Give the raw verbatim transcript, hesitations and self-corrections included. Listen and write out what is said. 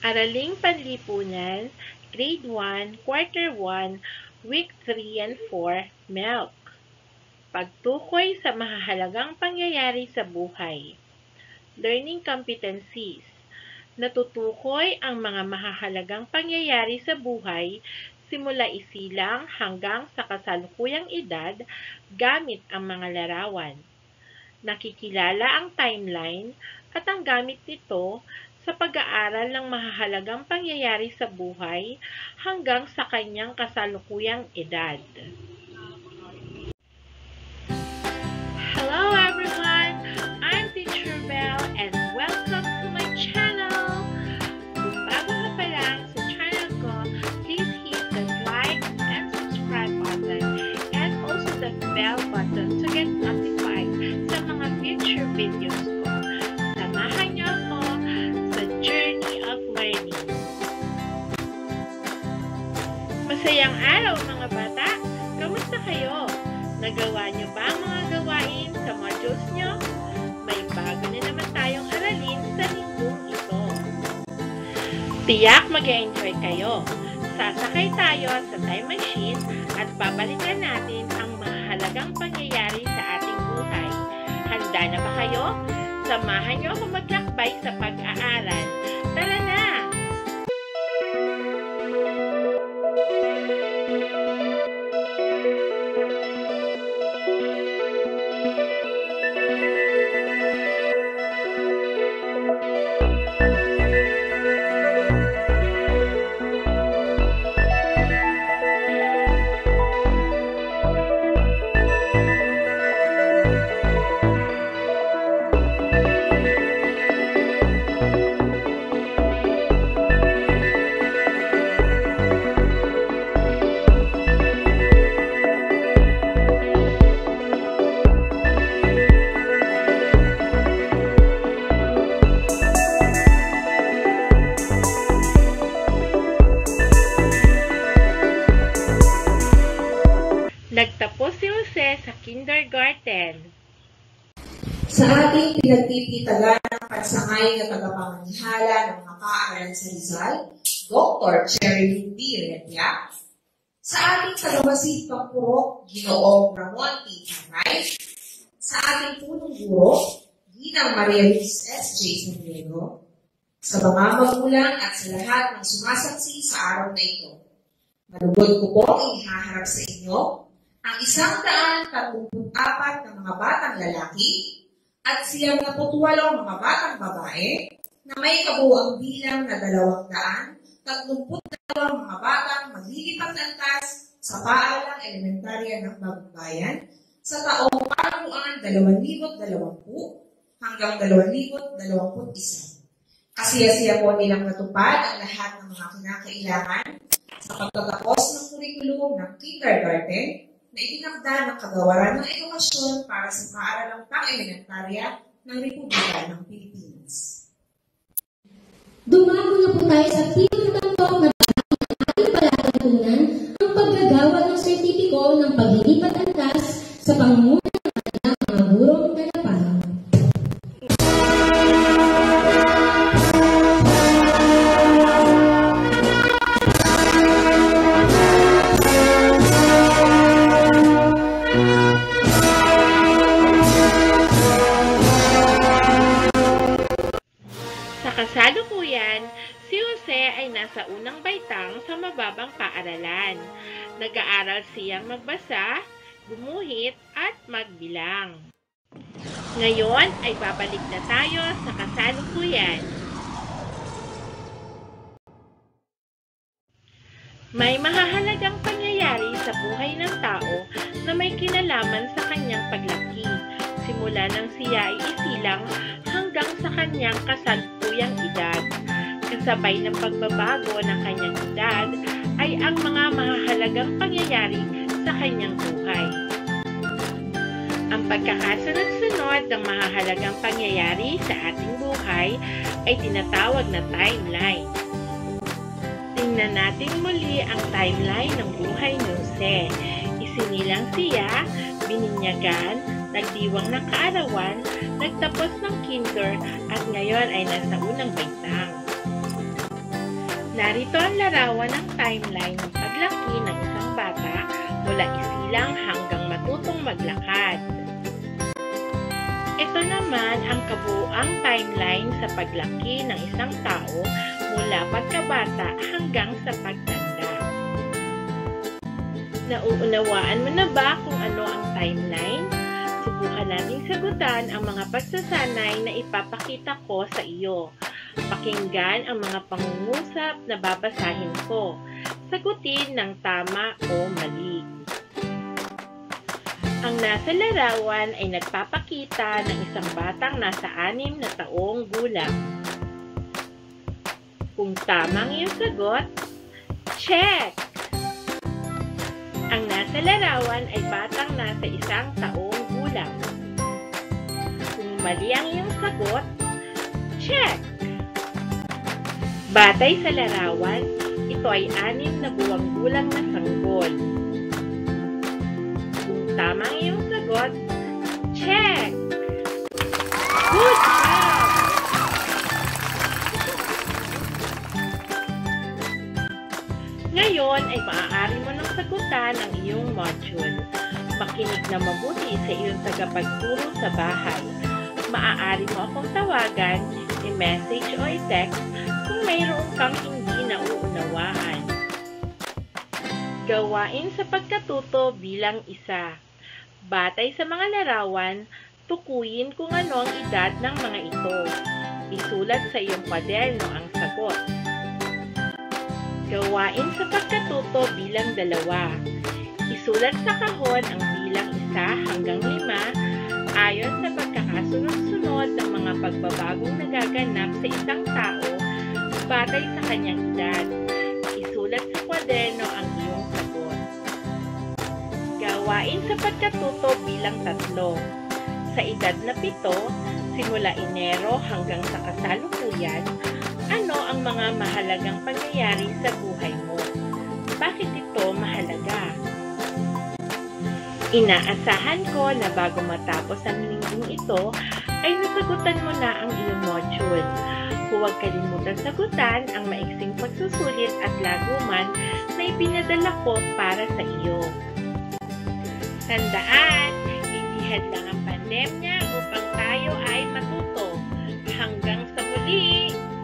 Araling Panlipunan, Grade one, Quarter one, Week three and four, Milk. Pagtukoy sa mahahalagang pangyayari sa buhay. Learning competencies. Natutukoy ang mga mahahalagang pangyayari sa buhay simula isilang hanggang sa kasalukuyang edad gamit ang mga larawan. Nakikilala ang timeline at ang gamit nito sa pag-aaral ng mahahalagang pangyayari sa buhay hanggang sa kanyang kasalukuyang edad. Hello everyone! I'm Teacher Belle and welcome to my channel! Kung bago ka pa lang sa channel ko, please hit the like and subscribe button and also the bell button to get notified sa mga future videos ko. Samahan niyo ako sa journey of learning. Masayang araw mga bata! Kamusta kayo? Nagawa niyo ba ang mga gawain sa modules niyo? May bago na naman tayong aralin sa linggong ito. Tiyak mag-enjoy kayo. Sasakay tayo sa time machine at babalikan natin ang mahalagang pangyayari sa ating buhay. Handa na ba kayo? Samahan niyo ako maglakbay sa pag-aaral. Tara na! Nagtapos si Jose sa kindergarten. Sa ating pinagtititagan ng pagsangay na tagapanganihala ng mga paaralan sa Rizal, Doctor Cherry B. Repia. Sa ating tagamasipang purok, Ginoong Ramon P. Canay. Sa ating punong guro, Ginang Maria Luis S. J. San Diego. Sa mga magulang at sa lahat ng sumasaksi sa araw na ito. Malugod ko po ihaharap sa inyo ang isang daan tatlumpu't apat ng mga batang lalaki at siyam na putwalong mga batang babae na may kabuuang bilang na dalawang daan tatlumpu't dalawang mga batang maglilipat antas sa paaralang elementarya ng Bagong Bayan sa taong palamuan dalawang libo't dalawampu hanggang dalawang libo't dalawamput isa. Kasiya-siya po nilang natupad ang lahat ng mga kinakailangan sa pagtatapos ng kurikulum ng kindergarten na itinakda ng Kagawaran ng Edukasyon para sa paaralang pang-elementarya ng Republika ng Pilipinas. Dumago na po tayo sa pinakatantok na ating palatuntunan ang paggagawa ng sertipiko ng paglilipat antas sa pangunguna ng kanilang mga gurong tagapangil. Kasalukuyan, si Jose ay nasa unang baitang sa mababang paaralan. Nag-aaral siyang magbasa, gumuhit, at magbilang. Ngayon ay babalik na tayo sa kasalukuyan. May mahahalagang pangyayari sa buhay ng tao na may kinalaman sa kanyang paglaki, simula nang siya ay isilang hanggang sa kanyang kasalukuyang edad. Kasabay ng pagbabago ng kanyang edad ay ang mga mahahalagang pangyayari sa kanyang buhay. Ang pagkakasunod-sunod ng mahahalagang pangyayari sa ating buhay ay tinatawag na timeline. Tingnan natin muli ang timeline ng buhay ni Jose. Isinilang siya, bininyagan, nagdiwang ng kaarawan, nagtapos ng kinder at ngayon ay nasa unang baitang. Narito ang larawan ng timeline ng paglaki ng isang bata mula isilang hanggang matutong maglakad. Ito naman ang kabuuang timeline sa paglaki ng isang tao mula pagkabata hanggang sa pagtanda. Nauunawaan mo na ba kung ano ang timeline? Subukan nating sagutan ang mga pagsasanay na ipapakita ko sa iyo. Pakinggan ang mga pangungusap na babasahin ko. Sagutin ng tama o mali. Ang nasa larawan ay nagpapakita ng isang batang nasa anim na taong gulang. Kung tama ang iyong sagot, check! Ang nasa larawan ay batang nasa isang taong gulang. Kung mali ang iyong sagot, check! Batay sa larawan, ito ay anim na buwang gulang na sanggol. Kung tama ang iyong sagot, check! Good job! Ngayon ay maaari mo nang sagutan ang iyong module. Makinig na mabuti sa iyong tagapagturo sa bahay. Maaari mo akong tawagan, i-message o i-text kung mayroon kang hindi nauunawaan. Gawain sa pagkatuto bilang isa. Batay sa mga larawan, tukuyin kung ano ang edad ng mga ito. Isulat sa iyong kwaderno ang sagot. Gawain sa pagkatuto bilang dalawa. Isulat sa kahon ang bilang isa hanggang lima ayon sa pagkakasunod-sunod ng mga pagbabagong nagaganap sa isang tao batay sa kanyang edad. Isulat sa kwaderno ang iyong sagot. Gawain sa pagkatuto bilang tatlo. Sa edad na pito, simula Enero hanggang sa kasalukuyan, ano ang mga mahalagang pangyayari sa buhay mo? Bakit ito mahalaga? Inaasahan ko na bago matapos ang linggong ito, ay nasagutan mo na ang iyong module. Huwag kalimutan sagutan ang maiksing pagsusulit at laguman na ipinadala ko para sa iyo. Tandaan, hindi hadlang ang pandemya upang tayo ay matuto. Hanggang sa muli!